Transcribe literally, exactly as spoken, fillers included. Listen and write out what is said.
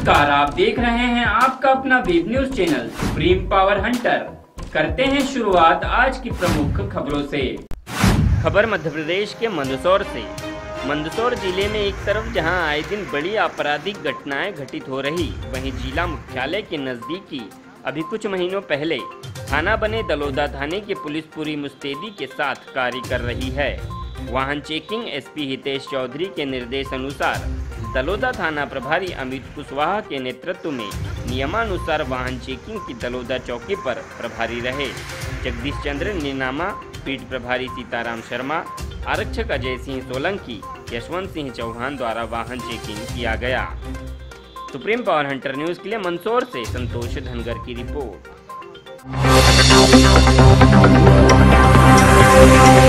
नमस्कार, आप देख रहे हैं आपका अपना web news channel Supreme Power Hunter. करते हैं शुरुआत आज की प्रमुख खबरों से। खबर मध्य प्रदेश के मंदसौर से। मंदसौर जिले में एक तरफ जहां आए दिन बड़ी आपराधिक घटनाएं घटित हो रही, वहीं जिला मुख्यालय के नजदीकी अभी कुछ महीनों पहले थाना बने दलोदा थाने की पुलिस पूरी मुस्तैदी के साथ कार्य कर रही है। वाहन चेकिंग एसपी हितेश चौधरी के निर्देश अनुसार दलोदा थाना प्रभारी अमित कुशवाहा के नेतृत्व में नियमानुसार वाहन चेकिंग की दलोदा चौकी पर प्रभारी रहे। जगदीश चंद्र नीनामा, पीठ प्रभारी सीताराम शर्मा, आरक्षक अजय सिंह सोलंकी, यशवंत सिंह चौहान द्वारा वाहन चेकिंग किया गया। सुप्रीम पावर हंटर न्यूज के लिए मंदसौर से संतोष धनगर की रिपोर्ट।